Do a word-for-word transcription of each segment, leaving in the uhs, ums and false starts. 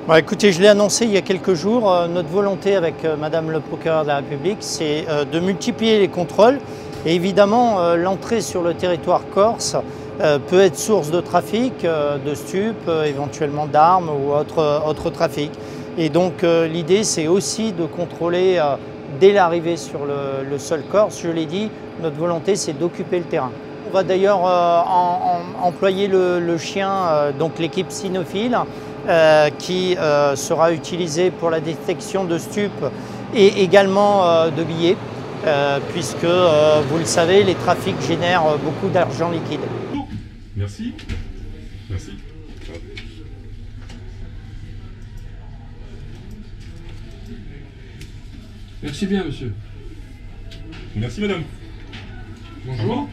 Bon, écoutez, je l'ai annoncé il y a quelques jours, euh, notre volonté avec euh, Madame le procureur de la République, c'est euh, de multiplier les contrôles. Et évidemment, euh, l'entrée sur le territoire corse euh, peut être source de trafic, euh, de stupes, euh, éventuellement d'armes ou autre, euh, autre trafic. Et donc euh, l'idée, c'est aussi de contrôler euh, dès l'arrivée sur le, le sol corse. Je l'ai dit, notre volonté, c'est d'occuper le terrain. On va d'ailleurs euh, en, en, employer le, le chien, euh, donc l'équipe cynophile, euh, qui euh, sera utilisé pour la détection de stupes et également euh, de billets, euh, puisque, euh, vous le savez, les trafics génèrent beaucoup d'argent liquide. Merci. Merci. Merci bien, monsieur. Merci, madame. Bonjour.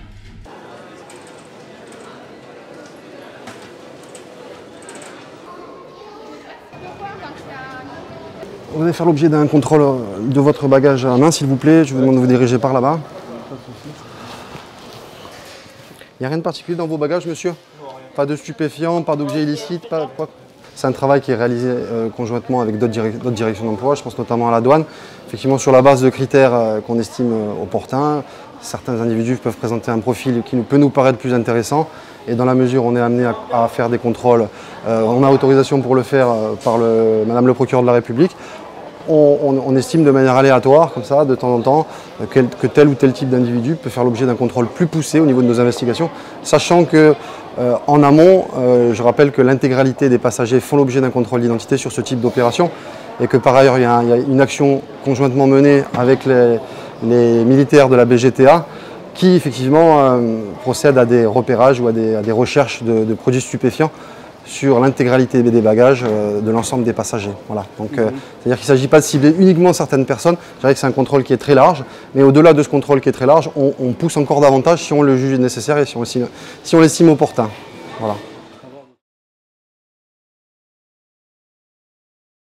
Vous allez faire l'objet d'un contrôle de votre bagage à main, s'il vous plaît. Je vous demande de vous diriger par là-bas. Il n'y a rien de particulier dans vos bagages, monsieur? Pas de stupéfiants, pas d'objets illicites, pas quoi? C'est un travail qui est réalisé euh, conjointement avec d'autres direc directions d'emploi, je pense notamment à la douane. Effectivement, sur la base de critères euh, qu'on estime euh, opportuns, certains individus peuvent présenter un profil qui nous, peut nous paraître plus intéressant. Et dans la mesure où on est amené à, à faire des contrôles, euh, on a autorisation pour le faire euh, par le, Madame le procureur de la République. On, on, on estime de manière aléatoire, comme ça, de temps en temps, euh, que, que tel ou tel type d'individu peut faire l'objet d'un contrôle plus poussé au niveau de nos investigations, sachant que euh, en amont, euh, je rappelle que l'intégralité des passagers font l'objet d'un contrôle d'identité sur ce type d'opération et que par ailleurs, il y a, il y a une action conjointement menée avec les, les militaires de la B G T A qui effectivement euh, procèdent à des repérages ou à des, à des recherches de, de produits stupéfiants sur l'intégralité des bagages euh, de l'ensemble des passagers. Voilà. Donc, euh, c'est-à-dire qu'il ne s'agit pas de cibler uniquement certaines personnes. Je dirais que c'est un contrôle qui est très large, mais au-delà de ce contrôle qui est très large, on, on pousse encore davantage si on le juge nécessaire et si on, si on l'estime opportun. Voilà.